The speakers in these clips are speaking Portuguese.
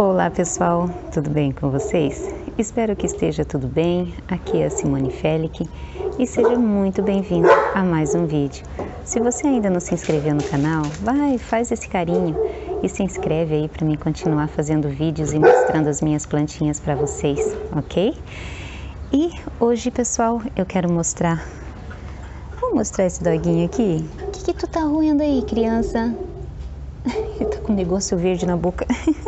Olá pessoal, tudo bem com vocês? Espero que esteja tudo bem. Aqui é a Simone Felic e seja muito bem-vindo a mais um vídeo. Se você ainda não se inscreveu no canal, faz esse carinho e se inscreve aí para mim continuar fazendo vídeos e mostrando as minhas plantinhas para vocês, ok? E hoje, pessoal, eu quero mostrar... Vou mostrar esse doguinho aqui. O que tu tá roendo aí, criança? Ele tá com um negócio verde na boca.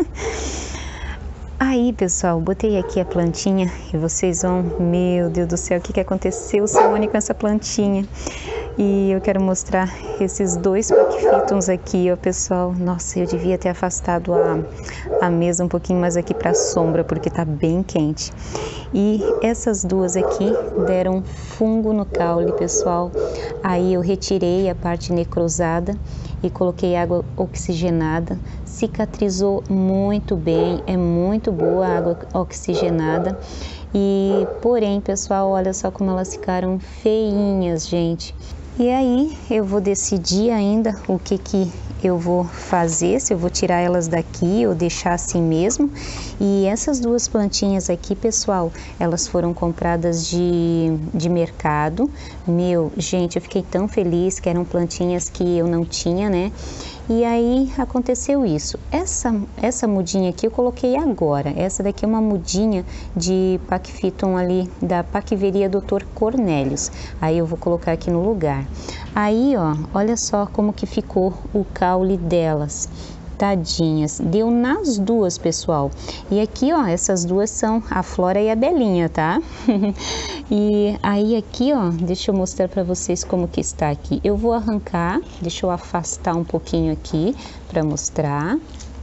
Aí, pessoal, botei aqui a plantinha e vocês vão... Meu Deus do céu, o que aconteceu, Simone, com essa plantinha? E eu quero mostrar esses dois paquifitons aqui, ó, pessoal. Nossa, eu devia ter afastado a mesa um pouquinho mais aqui para a sombra, porque tá bem quente. E essas duas aqui deram fungo no caule, pessoal. Aí eu retirei a parte necrosada e coloquei água oxigenada. Cicatrizou muito bem, é muito boa a água oxigenada. E porém, pessoal, olha só como elas ficaram feinhas, gente. E aí eu vou decidir ainda o que eu vou fazer, se eu vou tirar elas daqui ou deixar assim mesmo. E essas duas plantinhas aqui, pessoal, elas foram compradas de mercado. Gente, eu fiquei tão feliz que eram plantinhas que eu não tinha, né? E aí aconteceu isso. Essa mudinha aqui eu coloquei agora. Essa daqui é uma mudinha de paquifiton ali da Paquiveria Dr. Cornelius. Aí eu vou colocar aqui no lugar. Aí, ó, olha só como que ficou o caule delas. Tadinhas, deu nas duas, pessoal. E aqui, ó, essas duas são a Flora e a Belinha, tá? E aí aqui, ó, deixa eu mostrar para vocês como que está aqui. Eu vou arrancar, deixa eu afastar um pouquinho aqui para mostrar.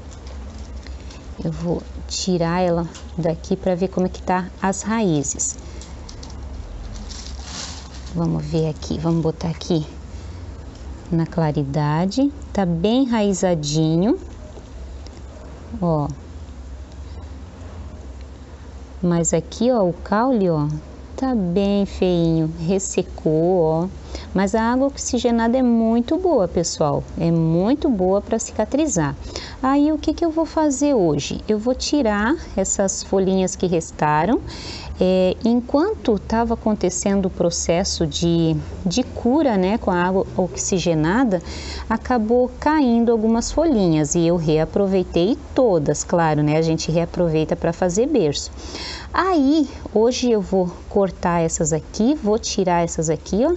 Eu vou tirar ela daqui para ver como é que tá as raízes. Vamos ver aqui, vamos botar aqui na claridade, tá bem enraizadinho, ó. Mas aqui, ó, o caule, ó, tá bem feinho, ressecou, ó. Mas a água oxigenada é muito boa, pessoal, é muito boa para cicatrizar. Aí o que eu vou fazer hoje? Eu vou tirar essas folhinhas que restaram. Enquanto estava acontecendo o processo de cura, né, com a água oxigenada, acabou caindo algumas folhinhas e eu reaproveitei todas, claro, né, a gente reaproveita para fazer berço. Aí, hoje eu vou cortar essas aqui, vou tirar essas aqui, ó,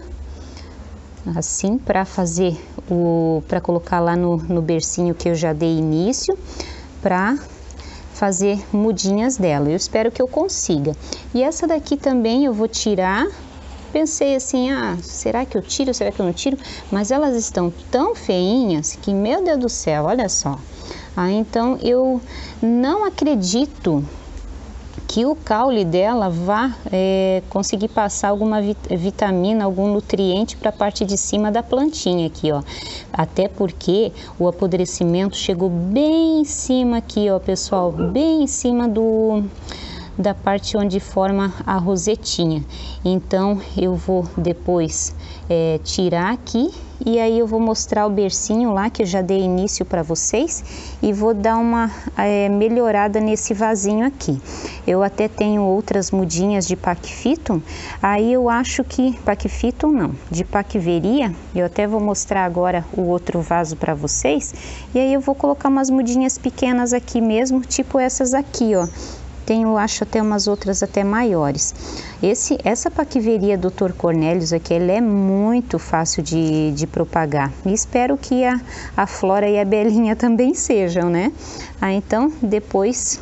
assim, para fazer para colocar lá no bercinho que eu já dei início, para fazer mudinhas dela. Eu espero que eu consiga. E essa daqui também eu vou tirar. Pensei assim, será que eu tiro, será que eu não tiro? Mas elas estão tão feinhas que, meu Deus do céu, olha só. Então eu não acredito que o caule dela vá conseguir passar alguma vitamina, algum nutriente para a parte de cima da plantinha aqui, ó. Até porque o apodrecimento chegou bem em cima aqui, ó, pessoal, bem em cima da parte onde forma a rosetinha. Então eu vou depois tirar aqui e aí eu vou mostrar o bercinho lá que eu já dei início para vocês e vou dar uma melhorada nesse vasinho aqui. Eu até tenho outras mudinhas de paquifiton, aí eu acho que paquifiton não, de paquiveria. Eu até vou mostrar agora o outro vaso para vocês e aí eu vou colocar umas mudinhas pequenas aqui mesmo, tipo essas aqui, ó. Tenho, acho, até umas outras até maiores. Essa Paquiveria Dr. Cornelius aqui, ela é muito fácil de propagar. E espero que a Flora e a Belinha também sejam, né? Então, depois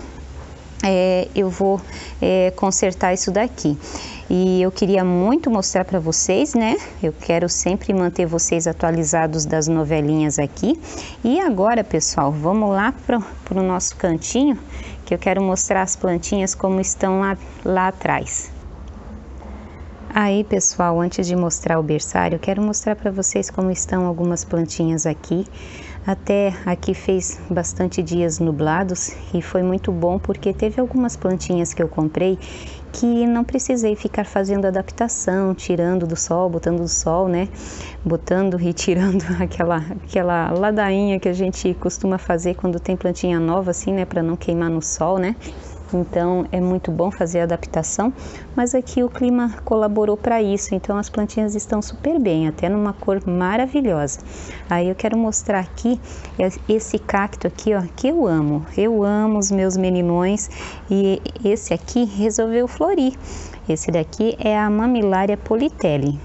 eu vou consertar isso daqui. E eu queria muito mostrar para vocês, né? Eu quero sempre manter vocês atualizados das novelinhas aqui. E agora, pessoal, vamos lá pro nosso cantinho, que eu quero mostrar as plantinhas como estão lá atrás. Aí, pessoal, antes de mostrar o berçário, eu quero mostrar para vocês como estão algumas plantinhas aqui. Até aqui fez bastante dias nublados e foi muito bom porque teve algumas plantinhas que eu comprei que não precisei ficar fazendo adaptação, tirando do sol, botando do sol, né? Botando e tirando aquela ladainha que a gente costuma fazer quando tem plantinha nova assim, né? Para não queimar no sol, né? Então é muito bom fazer a adaptação, mas aqui o clima colaborou para isso, então as plantinhas estão super bem, até numa cor maravilhosa. Aí eu quero mostrar aqui esse cacto aqui, ó, que eu amo os meus meninões, e esse aqui resolveu florir. Esse daqui é a Mammillaria politelli.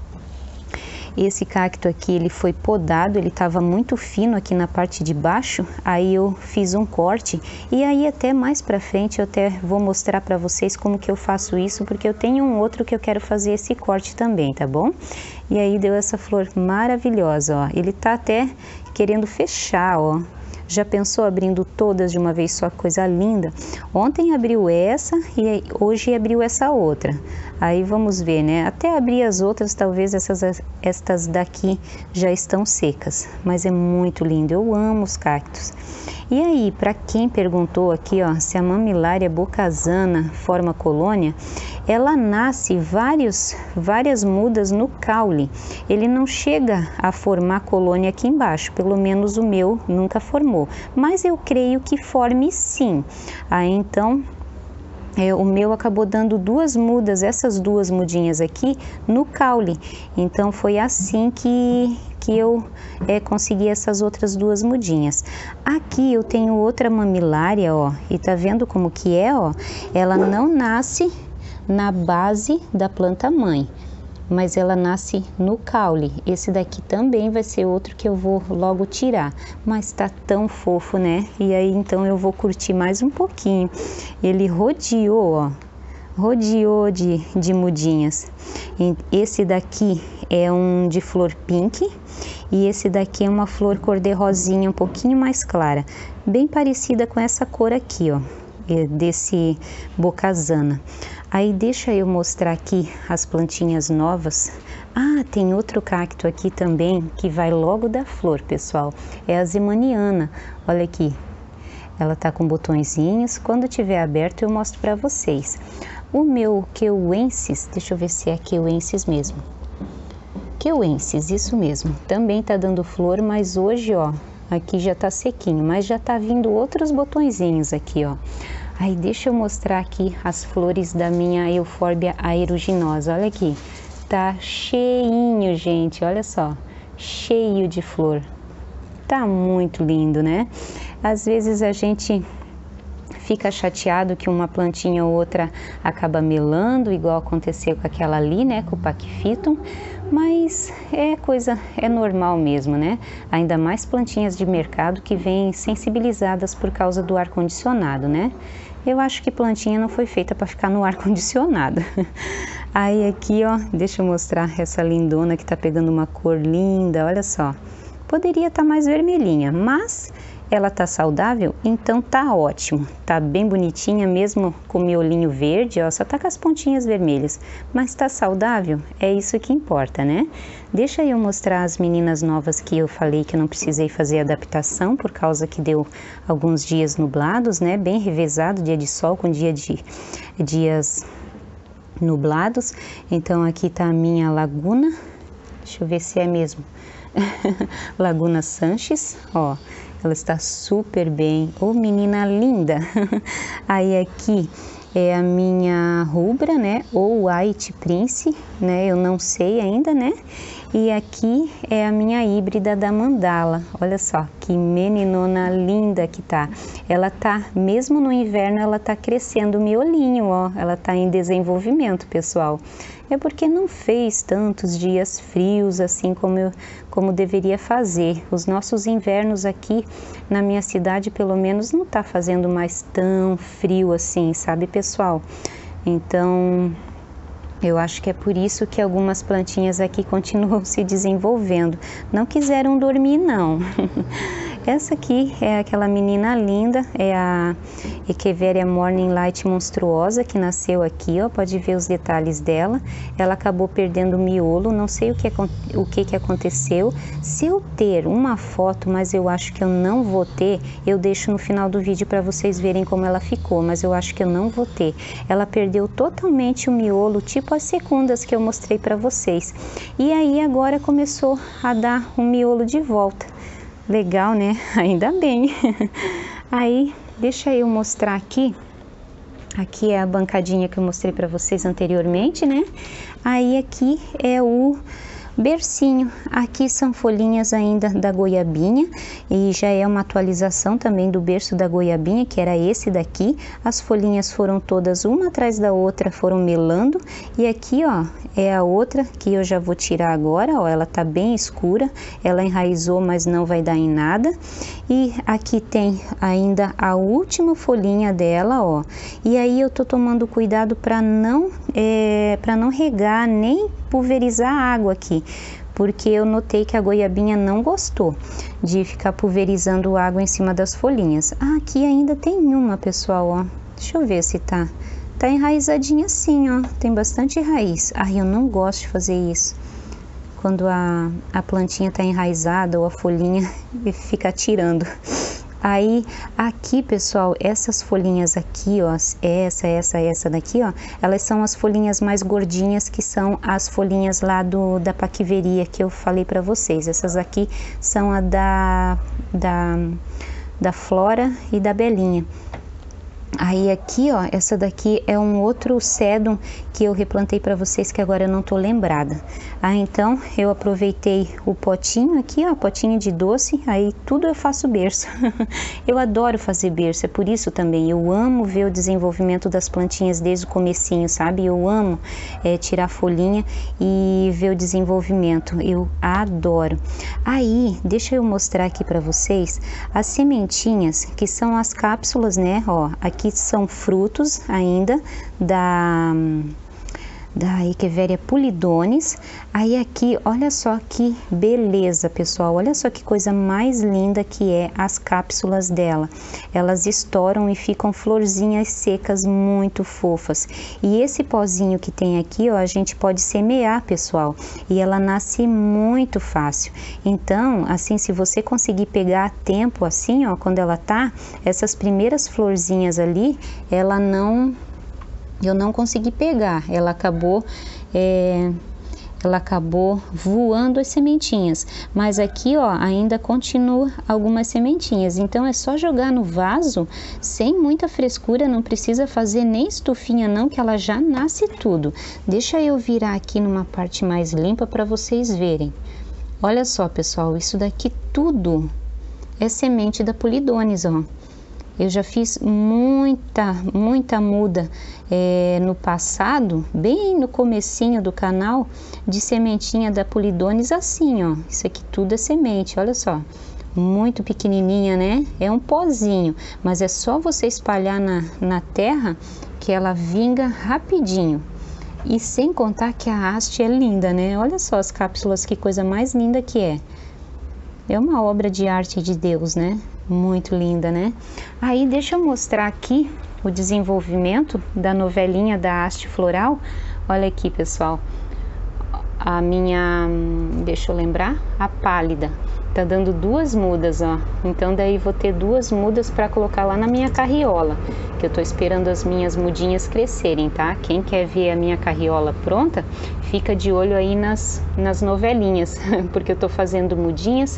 Esse cacto aqui, ele foi podado, ele estava muito fino aqui na parte de baixo, aí eu fiz um corte, e aí até mais pra frente eu até vou mostrar pra vocês como que eu faço isso, porque eu tenho um outro que eu quero fazer esse corte também, tá bom? E aí deu essa flor maravilhosa, ó, ele tá até querendo fechar, ó. Já pensou abrindo todas de uma vez só, coisa linda? Ontem abriu essa e hoje abriu essa outra. Aí vamos ver, né? Até abrir as outras, talvez estas daqui já estão secas. Mas é muito lindo, eu amo os cactos. E aí, para quem perguntou aqui, ó, se a Mammillaria bocasana forma colônia, ela nasce várias mudas no caule. Ele não chega a formar colônia aqui embaixo, pelo menos o meu nunca formou. Mas eu creio que forme sim. Aí então, o meu acabou dando duas mudas, essas duas mudinhas aqui, no caule. Então foi assim que eu consegui essas outras duas mudinhas. Aqui eu tenho outra Mammillaria, ó, e tá vendo como que é, ó? Ela não nasce na base da planta mãe, mas ela nasce no caule. Esse daqui também vai ser outro que eu vou logo tirar, mas tá tão fofo, né? E aí então eu vou curtir mais um pouquinho. Ele rodeou, ó, rodeou de mudinhas. Esse daqui é um de flor pink e esse daqui é uma flor cor de rosinha um pouquinho mais clara, bem parecida com essa cor aqui, ó, desse bocasana. Aí deixa eu mostrar aqui as plantinhas novas. Ah, tem outro cacto aqui também que vai logo dar flor, pessoal. É a Zimaniana. Olha aqui. Ela tá com botõezinhos. Quando tiver aberto eu mostro para vocês. O meu Keuensis, deixa eu ver se é Keuensis mesmo. Keuensis, isso mesmo. Também tá dando flor, mas hoje, ó, aqui já tá sequinho, mas já tá vindo outros botõezinhos aqui, ó. Aí deixa eu mostrar aqui as flores da minha Euphorbia aeruginosa. Olha aqui, tá cheinho, gente, olha só, cheio de flor. Tá muito lindo, né? Às vezes a gente fica chateado que uma plantinha ou outra acaba melando, igual aconteceu com aquela ali, né, com o Pachyphyton, mas é normal mesmo, né? Ainda mais plantinhas de mercado que vêm sensibilizadas por causa do ar-condicionado, né? Eu acho que plantinha não foi feita para ficar no ar-condicionado. Aí aqui, ó, deixa eu mostrar essa lindona que tá pegando uma cor linda, olha só. Poderia estar mais vermelhinha, mas ela tá saudável, então tá ótimo. Tá bem bonitinha mesmo com o miolinho verde, ó, só tá com as pontinhas vermelhas. Mas tá saudável, é isso que importa, né? Deixa eu mostrar as meninas novas que eu falei que eu não precisei fazer adaptação por causa que deu alguns dias nublados, né? Bem revezado, dia de sol com dias nublados. Então aqui tá a minha Laguna, deixa eu ver se é mesmo. Laguna Sanches, ó, ela está super bem, ô menina linda. Aí aqui é a minha Rubra, né, ou White Prince, né, eu não sei ainda, né. E aqui é a minha híbrida da Mandala. Olha só que meninona linda que tá. Ela tá, mesmo no inverno, ela tá crescendo o miolinho, ó. Ela tá em desenvolvimento, pessoal. É porque não fez tantos dias frios assim como deveria fazer. Os nossos invernos aqui na minha cidade, pelo menos, não tá fazendo mais tão frio assim, sabe, pessoal? Então, eu acho que é por isso que algumas plantinhas aqui continuam se desenvolvendo. Não quiseram dormir, não. essa aqui é aquela menina linda, é a Echeveria Morning Light monstruosa, que nasceu aqui, ó, pode ver os detalhes dela. Ela acabou perdendo o miolo, não sei o que aconteceu. Se eu ter uma foto, mas eu acho que eu não vou ter, eu deixo no final do vídeo para vocês verem como ela ficou, mas eu acho que eu não vou ter. Ela perdeu totalmente o miolo, tipo as secundas que eu mostrei para vocês. E aí agora começou a dar o miolo de volta. Legal, né? Ainda bem. Aí, deixa eu mostrar aqui. Aqui é a bancadinha que eu mostrei para vocês anteriormente, né? Aí aqui é o bercinho. Aqui são folhinhas ainda da goiabinha e já é uma atualização também do berço da goiabinha, que era esse daqui. As folhinhas foram todas uma atrás da outra, foram melando. E aqui, ó, é a outra que eu já vou tirar agora, ó, ela tá bem escura, ela enraizou, mas não vai dar em nada. E aqui tem ainda a última folhinha dela, ó. E aí eu tô tomando cuidado para não regar nem pulverizar a água aqui, porque eu notei que a goiabinha não gostou de ficar pulverizando água em cima das folhinhas. Ah, aqui ainda tem uma, pessoal, ó. Deixa eu ver se tá enraizadinha assim, ó. Tem bastante raiz. Ai, eu não gosto de fazer isso. Quando a plantinha tá enraizada ou a folhinha fica tirando. Aí, aqui, pessoal, essas folhinhas aqui, ó, essa daqui, ó, elas são as folhinhas mais gordinhas, que são as folhinhas lá da paquiveria que eu falei para vocês. Essas aqui são a da Flora e da Belinha. Aí aqui, ó, essa daqui é um outro sedum que eu replantei para vocês, que agora eu não tô lembrada. Ah, então eu aproveitei o potinho aqui, ó, potinho de doce, aí tudo eu faço berço. Eu adoro fazer berço, é por isso também, eu amo ver o desenvolvimento das plantinhas desde o comecinho, sabe? Eu amo tirar folhinha e ver o desenvolvimento, eu adoro. Aí, deixa eu mostrar aqui para vocês as sementinhas, que são as cápsulas, né, ó, aqui são frutos ainda da Echeveria pulidones. Aí aqui, olha só que beleza, pessoal, olha só que coisa mais linda que é as cápsulas dela. Elas estouram e ficam florzinhas secas muito fofas. E esse pozinho que tem aqui, ó, a gente pode semear, pessoal, e ela nasce muito fácil. Então, assim, se você conseguir pegar a tempo assim, ó, quando ela tá, essas primeiras florzinhas ali, eu não consegui pegar, ela acabou voando as sementinhas, mas aqui, ó, ainda continua algumas sementinhas. Então é só jogar no vaso sem muita frescura, não precisa fazer nem estufinha não, que ela já nasce tudo. Deixa eu virar aqui numa parte mais limpa para vocês verem. Olha só, pessoal, isso daqui tudo é semente da pulidones, ó. Eu já fiz muita muda no passado, bem no comecinho do canal, de sementinha da pulidones assim, ó. Isso aqui tudo é semente, olha só. Muito pequenininha, né? É um pozinho, mas é só você espalhar na terra que ela vinga rapidinho. E sem contar que a haste é linda, né? Olha só as cápsulas, que coisa mais linda que é. É uma obra de arte de Deus, né? Muito linda, né? Aí deixa eu mostrar aqui o desenvolvimento da novelinha da haste floral. Olha aqui, pessoal, a minha, deixa eu lembrar, a pálida tá dando 2 mudas, ó. Então daí vou ter 2 mudas para colocar lá na minha carriola, que eu tô esperando as minhas mudinhas crescerem, tá? Quem quer ver a minha carriola pronta, fica de olho aí nas novelinhas, porque eu tô fazendo mudinhas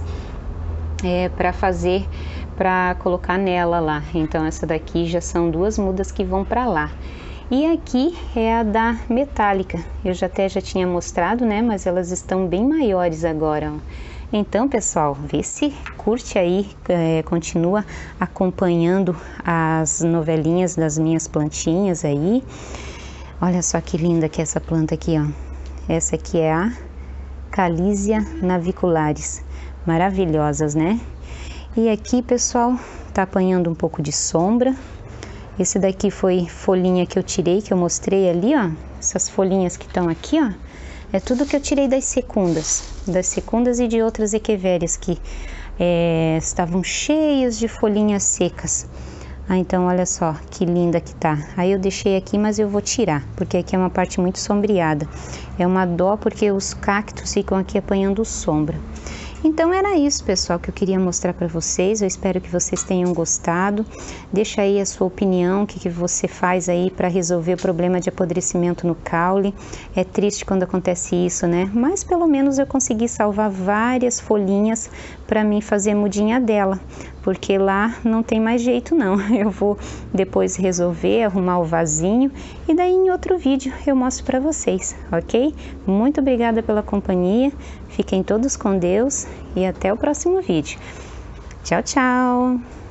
para colocar nela lá. Então essa daqui já são 2 mudas que vão para lá. E aqui é a da metálica. Eu já tinha mostrado, né? Mas elas estão bem maiores agora, ó. Então, pessoal, vê se curte aí, continua acompanhando as novelinhas das minhas plantinhas aí. Olha só que linda que é essa planta aqui, ó. Essa aqui é a Calísia navicularis. Maravilhosas, né? E aqui, pessoal, tá apanhando um pouco de sombra. Esse daqui foi folhinha que eu tirei, que eu mostrei ali, ó. Essas folhinhas que estão aqui, ó. É tudo que eu tirei das secundas e de outras echeverias que estavam cheios de folhinhas secas. Então olha só que linda que tá. Aí eu deixei aqui, mas eu vou tirar, porque aqui é uma parte muito sombreada. É uma dó porque os cactos ficam aqui apanhando sombra. Então era isso, pessoal, que eu queria mostrar para vocês. Eu espero que vocês tenham gostado. Deixa aí a sua opinião, o que você faz aí para resolver o problema de apodrecimento no caule. É triste quando acontece isso, né? Mas pelo menos eu consegui salvar várias folhinhas para mim fazer mudinha dela, porque lá não tem mais jeito não. Eu vou depois resolver, arrumar o vasinho e daí em outro vídeo eu mostro para vocês, ok? Muito obrigada pela companhia, fiquem todos com Deus e até o próximo vídeo. Tchau, tchau!